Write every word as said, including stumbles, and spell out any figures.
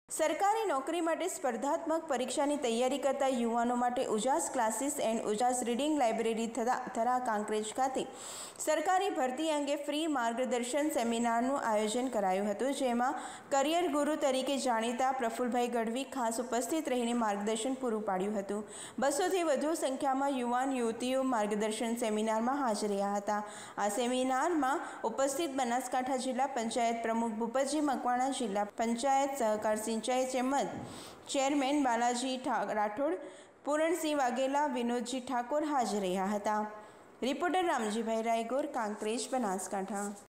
સરકારી નોકરી માટે સ્પર્ધાત્મક પરીક્ષાની તૈયારી કરતા યુવાનો માટે Ujas classes and Ujas reading library Thara Kankrej ખાતે સરકારી ભરતી અંગે ફ્રી માર્ગદર્શન સેમિનારનું આયોજન કરાયું હતું, જેમાં કરિયર ગુરુ તરીકે જાણીતા પ્રફુલભાઈ ગઢવી ખાસ ઉપસ્થિત રહીને માર્ગદર્શન પૂરું પાડ્યું હતું. બસોથી વધુ સંખ્યામાં યુવાન યુવતીઓ માર્ગદર્શન સેમિનારમાં હાજર રહ્યા હતા. આ સેમિનારમાં ઉપસ્થિત બનાસકાંઠા જિલ્લા પંચાયત પ્રમુખ ભૂપતજી મકવાણા, જિલ્લા પંચાયત સહકાર સિંચાઈ તેમજ ચેરમેન બાલાજી રાઠોડ, પૂરણસિંહ વાઘેલા, વિનોદજી ઠાકોર હાજર રહ્યા હતા. રિપોર્ટર રામજીભાઈ રાયગોર, કાંકરેજ, બનાસકાંઠા.